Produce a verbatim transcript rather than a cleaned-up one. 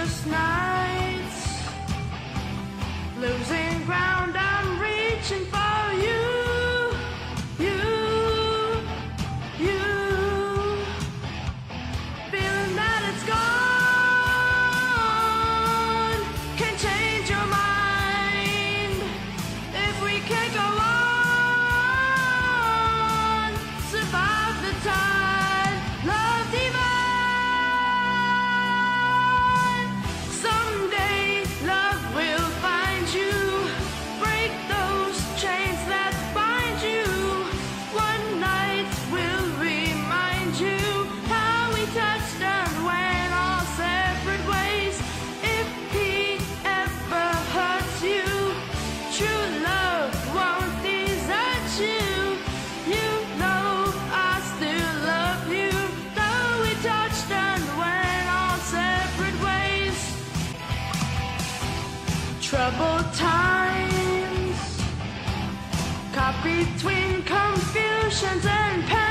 sleepless nights, losing ground, I'm reaching for you, you, you, feeling that it's gone, can change your mind, if we can't go on, survive the tide, love divine, someday love will find you, break those chains that bind you, one night will remind you how we touched and went our separate ways. If he ever hurts you, true love won't desert you, you know I still love you, though we touched and went our separate ways. Troubled times, caught between confusions and pain.